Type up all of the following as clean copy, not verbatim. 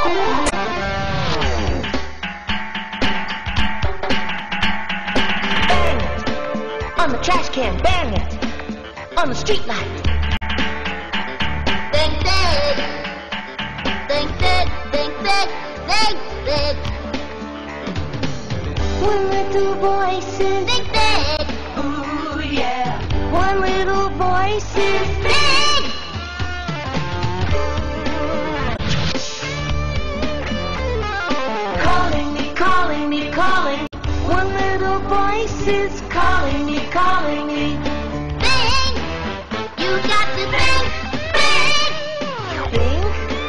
On the trash can, bang it. On the street light. Think big. Think big, think big, think big. One little voice says, Think big. ooh yeah. One little voice says, Big. calling me, calling me, calling. One little voice is calling me, calling me. Big. You got to think big. Think?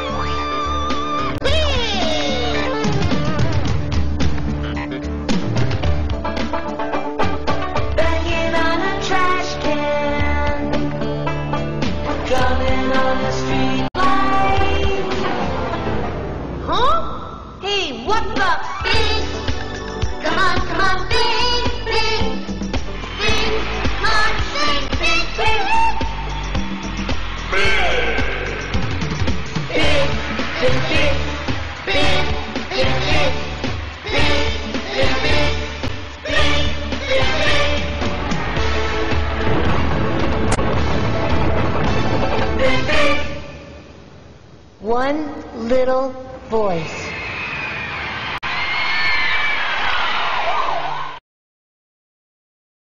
Banging on a trash can, drumming on the street light. Huh? Hey, what's up? Big. Come on, big, big. Big. Come on, big, big, big. Big, big, big, big, big, big, big, big, big, big, big, big, big. One little voice.